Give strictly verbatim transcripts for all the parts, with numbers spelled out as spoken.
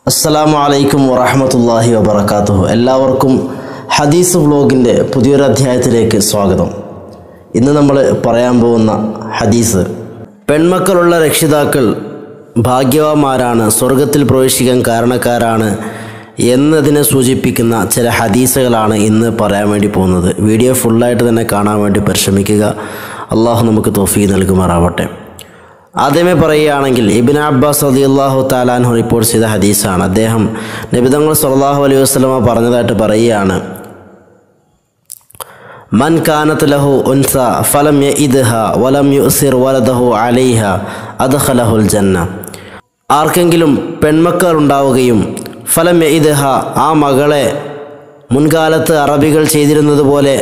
അസ്സലാമു അലൈക്കും വറഹ്മത്തുള്ളാഹി വബറകാതുഹു. എല്ലാവർക്കും ഹദീസ് വ്ലോഗിൻ്റെ പുതിയൊരു അധ്യായത്തിലേക്ക് സ്വാഗതം. ഇന്ന് നമ്മൾ പറയാൻ പോകുന്ന ഹദീസ്, പെൺമക്കളുള്ള രക്ഷിതാക്കൾ ഭാഗ്യവാന്മാരാണ്, സ്വർഗത്തിൽ പ്രവേശിക്കാൻ കാരണക്കാരാണ് എന്നതിനെ സൂചിപ്പിക്കുന്ന ചില ഹദീസുകളാണ് ഇന്ന് പറയാൻ വേണ്ടി പോകുന്നത്. വീഡിയോ ഫുള്ളായിട്ട് തന്നെ കാണാൻ വേണ്ടി പരിശ്രമിക്കുക. അള്ളാഹു നമുക്ക് തൗഫീഖ് നൽകുമാറാവട്ടെ. ആദ്യമേ പറയുകയാണെങ്കിൽ ഇബ്നു അബ്ബാസ് റളിയല്ലാഹു തആല അൻഹു റിപ്പോർട്ട് ചെയ്ത ഹദീസാണ്. അദ്ദേഹം നബി തങ്ങൾ സല്ലല്ലാഹു അലൈഹി വസല്ലമ പറഞ്ഞതായിട്ട് പറയുകയാണ്, മൻ കാനത് ലഹു ഉൻസ ഫലം യഇദ്ഹ വലം യുസിർ വലദഹു അലൈഹ അദ്ഖലഹുൽ ജന്ന. ആർക്കെങ്കിലും പെൺമക്കൾ ഉണ്ടാവുകയും ഫലം യഇദ്ഹ, ആ മകളെ മുൻകാലത്ത് അറബികൾ ചെയ്തിരുന്നത് പോലെ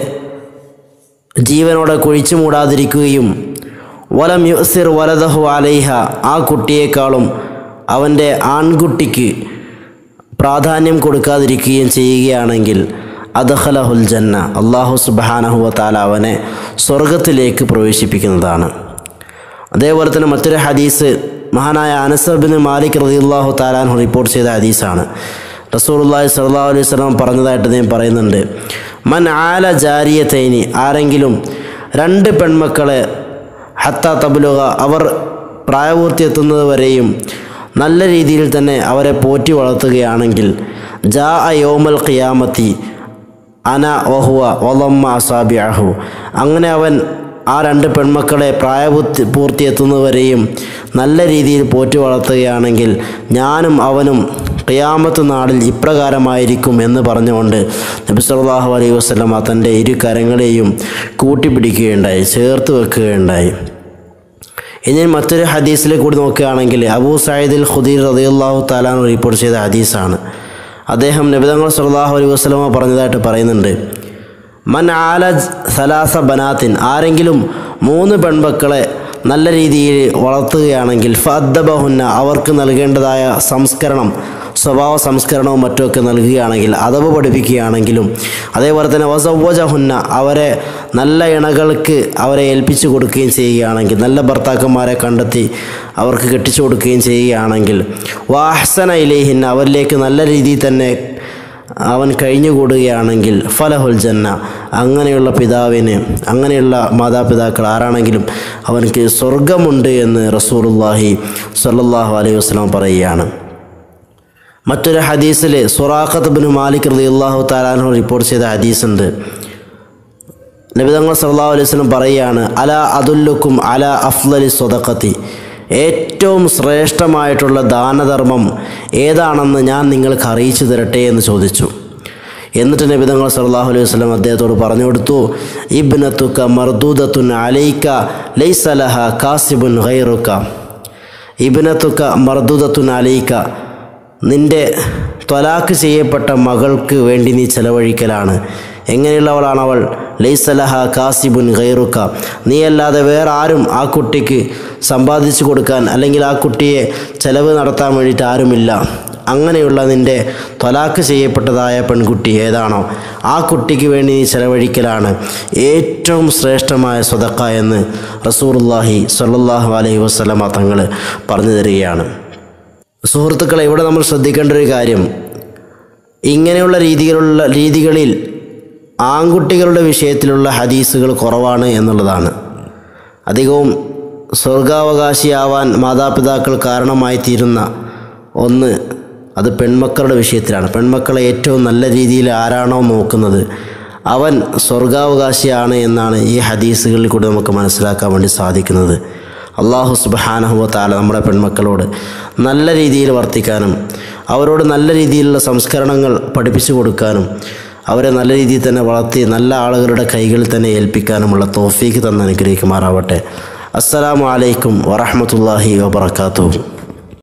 ജീവനോടെ കുഴിച്ചു മൂടാതിരിക്കുകയും വലം യുസിർ വലദഹു അലൈഹ, ആ കുട്ടിയേക്കാളും അവൻ്റെ ആൺകുട്ടിക്ക് പ്രാധാന്യം കൊടുക്കാതിരിക്കുകയും ചെയ്യുകയാണെങ്കിൽ അദ്ഖലഹുൽ ജന്ന, അല്ലാഹു സുബ്ഹാനഹു വ തആല അവനെ സ്വർഗത്തിലേക്ക് പ്രവേശിപ്പിക്കുന്നതാണ്. അതേപോലെ തന്നെ മറ്റൊരു ഹദീസ് മഹാനായ അനസ് ഇബ്നു മാലിക് റളിയല്ലാഹു തആല അൻഹു റിപ്പോർട്ട് ചെയ്ത ഹദീസാണ്. റസൂലുള്ളാഹി സ്വല്ലല്ലാഹു അലൈഹി വസല്ലം പറഞ്ഞതായിട്ട് അദ്ദേഹം പറയുന്നുണ്ട്, മൻ ആല ജാരിയതൈനി, ആരെങ്കിലും രണ്ട് പെൺമക്കളെ ഹത്താ തബ്ലുഗ, അവർ പ്രായപൂർത്തി എത്തുന്നത് വരെയും നല്ല രീതിയിൽ തന്നെ അവരെ പോറ്റി വളർത്തുകയാണെങ്കിൽ ജാ യൗമൽ ഖിയാമത്തി അന വഹുവ വളമ്മ അസാബിഅഹു, അങ്ങനെ അവൻ ആ രണ്ട് പെൺമക്കളെ പ്രായപൂർത്തി പൂർത്തി എത്തുന്നവരെയും നല്ല രീതിയിൽ പോറ്റി വളർത്തുകയാണെങ്കിൽ ഞാനും അവനും ഖിയാമത്ത് നാളിൽ ഇപ്രകാരമായിരിക്കും എന്ന് പറഞ്ഞുകൊണ്ട് നബി സല്ലല്ലാഹു അലൈഹി വസല്ലമ തൻ്റെ ഇരു കരങ്ങളെയും കൂട്ടിപ്പിടിക്കുകയുണ്ടായി, ചേർത്ത് വെക്കുകയുണ്ടായി. ഇനി മറ്റൊരു ഹദീസിലേക്ക് കൂടി നോക്കുകയാണെങ്കിൽ അബൂ സഈദ് ഖുദരി റളിയല്ലാഹു തആല അൻഹു റിപ്പോർട്ട് ചെയ്ത ഹദീസാണ്. അദ്ദേഹം നബി തങ്ങൾ സല്ലല്ലാഹു അലൈഹി വസല്ലമ പറഞ്ഞതായിട്ട് പറയുന്നുണ്ട്, മൻ ആല സലാസ ബനാത്തിൻ, ആരെങ്കിലും മൂന്ന് പെൺമക്കളെ നല്ല രീതിയിൽ വളർത്തുകയാണെങ്കിൽ ഫഅദ്ദബഹുന്ന, അവർക്ക് നൽകേണ്ടതായ സംസ്കരണം, സ്വഭാവ സംസ്കരണവും മറ്റുമൊക്കെ നൽകുകയാണെങ്കിൽ, അദബ് പഠിപ്പിക്കുകയാണെങ്കിലും, അതേപോലെ തന്നെ വസവ്വജഹുന്ന, അവരെ നല്ല ഇണകൾക്ക് അവരെ ഏൽപ്പിച്ചു കൊടുക്കുകയും ചെയ്യുകയാണെങ്കിൽ, നല്ല ഭർത്താക്കന്മാരെ കണ്ടെത്തി അവർക്ക് കെട്ടിച്ചു കൊടുക്കുകയും ചെയ്യുകയാണെങ്കിൽ, വഅഹ്സന ഇലൈഹിന്ന, അവരിലേക്ക് നല്ല രീതിയിൽ തന്നെ അവൻ കഴിഞ്ഞുകൂടുകയാണെങ്കിൽ ഫലഹുൽ ജന്ന, അങ്ങനെയുള്ള പിതാവിന്, അങ്ങനെയുള്ള മാതാപിതാക്കൾ ആരാണെങ്കിലും അവനക്ക് സ്വർഗമുണ്ട് എന്ന് റസൂലുള്ളാഹി സ്വല്ലല്ലാഹു അലൈഹി വസല്ലം പറയുകയാണ്. മറ്റൊരു ഹദീസിൽ സുറാഖത്ത് ഇബ്നു മാലിക് റളിയല്ലാഹു തആല അൻഹു റിപ്പോർട്ട് ചെയ്ത ഹദീസുണ്ട്. നബി തങ്ങൾ സല്ലല്ലാഹു അലൈഹി വസല്ലം പറയുകയാണ്, അലാ അദുല്ലുക്കും അലാ അഫ്ളലി സ്വദഖത്തി, ഏറ്റവും ശ്രേഷ്ഠമായിട്ടുള്ള ദാനധർമ്മം ഏതാണെന്ന് ഞാൻ നിങ്ങൾക്ക് അറിയിച്ചു തരട്ടെ എന്ന് ചോദിച്ചു. എന്നിട്ട് നബി തങ്ങൾ സല്ലല്ലാഹു അലൈഹി വസല്ലം അദ്ദേഹത്തോട് പറഞ്ഞു കൊടുത്തു, ഇബ്നതുക മർദൂദത്തുൻ അലൈക ലൈസ ലഹാ കാസിബുൻ ഗൈറുക, ഇബ്നതുക മർദൂദത്തുൻ അലൈക, നിൻ്റെ ത്വലാഖ് ചെയ്യപ്പെട്ട മകൾക്ക് വേണ്ടി നീ ചെലവഴിക്കലാണ്. എങ്ങനെയുള്ളവളാണ് അവൾ? ലൈസ ലഹാ കാസിബുൻ ഗൈറുക, നീ അല്ലാതെ വേറെ ആരും ആ കുട്ടിക്ക് സമ്പാദിച്ചു കൊടുക്കാൻ അല്ലെങ്കിൽ ആ കുട്ടിയെ ചെലവ് നടത്താൻ വേണ്ടിയിട്ട് ആരുമില്ല. അങ്ങനെയുള്ള നിൻ്റെ ത്വലാഖ് ചെയ്യപ്പെട്ടതായ പെൺകുട്ടി ഏതാണോ ആ കുട്ടിക്ക് വേണ്ടി നീ ചെലവഴിക്കലാണ് ഏറ്റവും ശ്രേഷ്ഠമായ സ്വദഖ എന്ന് റസൂലുള്ളാഹി സ്വല്ലല്ലാഹു അലൈഹി വസല്ലമ തങ്ങൾ പറഞ്ഞു തരികയാണ്. സുഹൃത്തുക്കളെ, ഇവിടെ നമ്മൾ ശ്രദ്ധിക്കേണ്ട ഒരു കാര്യം, ഇങ്ങനെയുള്ള രീതിയിലുള്ള രീതികളിൽ ആൺകുട്ടികളുടെ വിഷയത്തിലുള്ള ഹദീസുകൾ കുറവാണ് എന്നുള്ളതാണ്. അധികവും സ്വർഗാവകാശിയാവാൻ മാതാപിതാക്കൾ കാരണമായി തീരുന്ന ഒന്ന് അത് പെൺമക്കളുടെ വിഷയത്തിലാണ്. പെൺമക്കളെ ഏറ്റവും നല്ല രീതിയിൽ ആരാണോ നോക്കുന്നത് അവൻ സ്വർഗാവകാശിയാണ് എന്നാണ് ഈ ഹദീസുകളിൽ കൂടി നമുക്ക് മനസ്സിലാക്കാൻ വേണ്ടി സാധിക്കുന്നത്. അല്ലാഹു സുബ്ഹാനഹു വ തആല നമ്മുടെ പെൺമക്കളോട് നല്ല രീതിയിൽ വർത്തിക്കാനും അവരോട് നല്ല രീതിയിലുള്ള സംസ്കരണങ്ങൾ പഠിപ്പിച്ചു കൊടുക്കാനും അവരെ നല്ല രീതിയിൽ തന്നെ വളർത്തി നല്ല ആളുകളുടെ കൈകളിൽ തന്നെ ഏൽപ്പിക്കാനുമുള്ള തൗഫീഖ് തന്ന് അനുഗ്രഹിക്കുമാറാവട്ടെ. അസ്സലാമു അലൈക്കും വറഹ്മത്തുള്ളാഹി വബറകാതുഹു.